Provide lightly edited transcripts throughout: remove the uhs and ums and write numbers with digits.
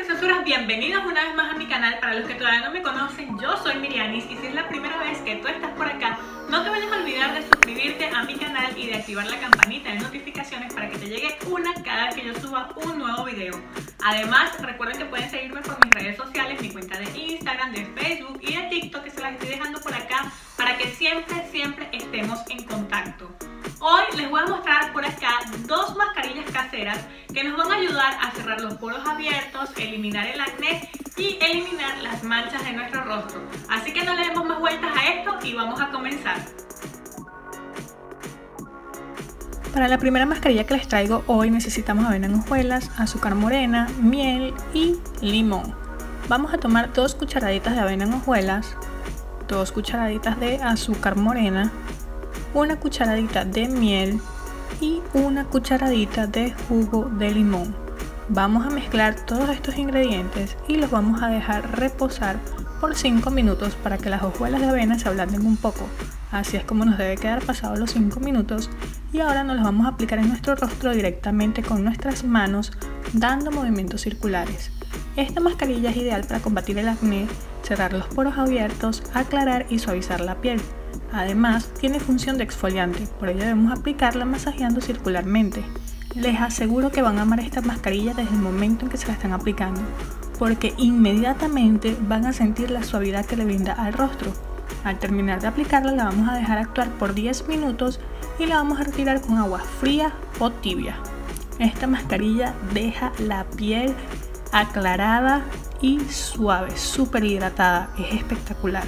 preciosuras, bienvenidos una vez más a mi canal. Para los que todavía no me conocen, yo soy Mirianis y si es la primera vez que tú estás por acá, no te vayas a olvidar de suscribirte a mi canal y de activar la campanita de notificaciones para que te llegue una cada vez que yo suba un nuevo video. Además, recuerden que pueden seguirme por mis redes sociales, mi cuenta de Instagram, de Facebook y de TikTok, que se las estoy dejando por acá para que siempre estemos en contacto. Hoy les voy a mostrar por acá dos mascarillas caseras que nos van a ayudar a cerrar los poros abiertos, eliminar el acné y eliminar las manchas de nuestro rostro. Así que no le demos más vueltas a esto y vamos a comenzar. Para la primera mascarilla que les traigo hoy necesitamos avena en hojuelas, azúcar morena, miel y limón. Vamos a tomar 2 cucharaditas de avena en hojuelas, 2 cucharaditas de azúcar morena, 1 cucharadita de miel y 1 cucharadita de jugo de limón. Vamos a mezclar todos estos ingredientes y los vamos a dejar reposar por 5 minutos para que las hojuelas de avena se ablanden un poco. Así es como nos debe quedar pasados los 5 minutos y ahora nos los vamos a aplicar en nuestro rostro directamente con nuestras manos, dando movimientos circulares. Esta mascarilla es ideal para combatir el acné, cerrar los poros abiertos, aclarar y suavizar la piel. Además, tiene función de exfoliante, por ello debemos aplicarla masajeando circularmente. Les aseguro que van a amar esta mascarilla desde el momento en que se la están aplicando, porque inmediatamente van a sentir la suavidad que le brinda al rostro. Al terminar de aplicarla la vamos a dejar actuar por 10 minutos y la vamos a retirar con agua fría o tibia. Esta mascarilla deja la piel aclarada y suave, súper hidratada, es espectacular.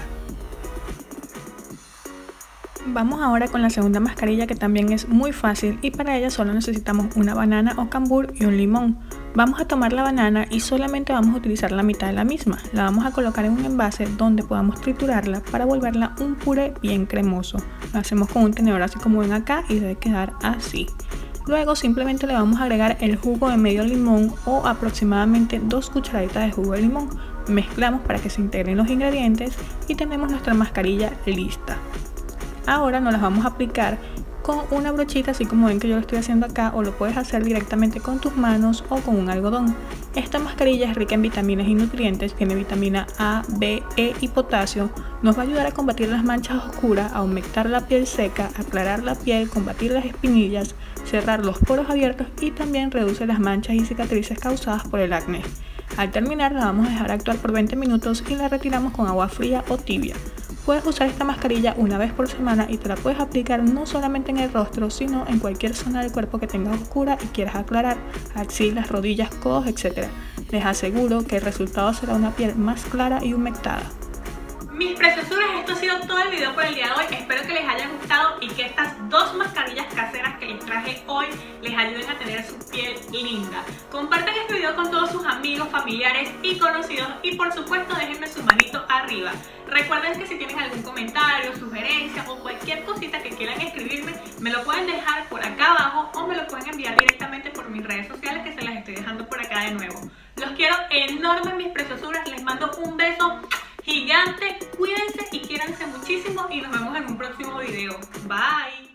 Vamos ahora con la segunda mascarilla, que también es muy fácil y para ella solo necesitamos una banana o cambur y un limón. Vamos a tomar la banana y solamente vamos a utilizar la mitad de la misma. La vamos a colocar en un envase donde podamos triturarla para volverla un puré bien cremoso. Lo hacemos con un tenedor así como ven acá y debe quedar así. Luego simplemente le vamos a agregar el jugo de medio limón o aproximadamente 2 cucharaditas de jugo de limón. Mezclamos para que se integren los ingredientes y tenemos nuestra mascarilla lista. Ahora nos las vamos a aplicar con una brochita así como ven que yo lo estoy haciendo acá, o lo puedes hacer directamente con tus manos o con un algodón. Esta mascarilla es rica en vitaminas y nutrientes, tiene vitamina A, B, E y potasio. Nos va a ayudar a combatir las manchas oscuras, a aumentar la piel seca, aclarar la piel, combatir las espinillas, cerrar los poros abiertos y también reduce las manchas y cicatrices causadas por el acné. Al terminar la vamos a dejar actuar por 20 minutos y la retiramos con agua fría o tibia. Puedes usar esta mascarilla una vez por semana y te la puedes aplicar no solamente en el rostro, sino en cualquier zona del cuerpo que tengas oscura y quieras aclarar, axilas, rodillas, codos, etc. Les aseguro que el resultado será una piel más clara y humectada. Mis preciosuras, esto ha sido todo el video por el día de hoy. Espero que les haya gustado y que estas dos mascarillas caseras que les traje hoy les ayuden a tener su piel linda. Compartan este video con todos sus amigos, familiares y conocidos y por supuesto déjenme su manito arriba. Recuerden que si tienen algún comentario, sugerencia o cualquier cosita que quieran escribirme, me lo pueden dejar por acá abajo o me lo pueden enviar directamente por mis redes sociales, que se las estoy dejando por acá de nuevo. Los quiero enorme, mis preciosuras, les mando un beso gigante, cuídense y quiéranse muchísimo y nos vemos en un próximo video. Bye.